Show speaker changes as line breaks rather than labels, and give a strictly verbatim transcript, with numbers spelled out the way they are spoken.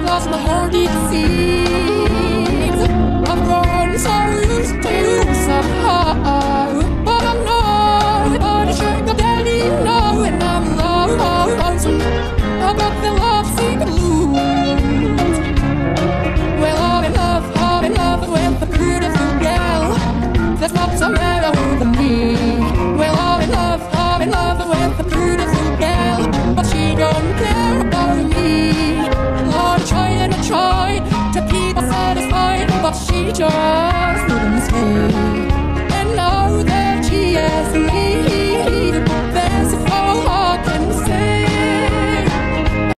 lost my heart, it seems. I've grown so used to you somehow, but I'm not, but I sure got daddy now, and I'm lonesome. I got the lovesick blues. Well, I'm in love, I'm in love with the beautiful girl that's not the matter with me. Well, I'm in love, I'm in love with the beautiful girl, but she don't care about me. And I tried and I tried to keep her satisfied, but she just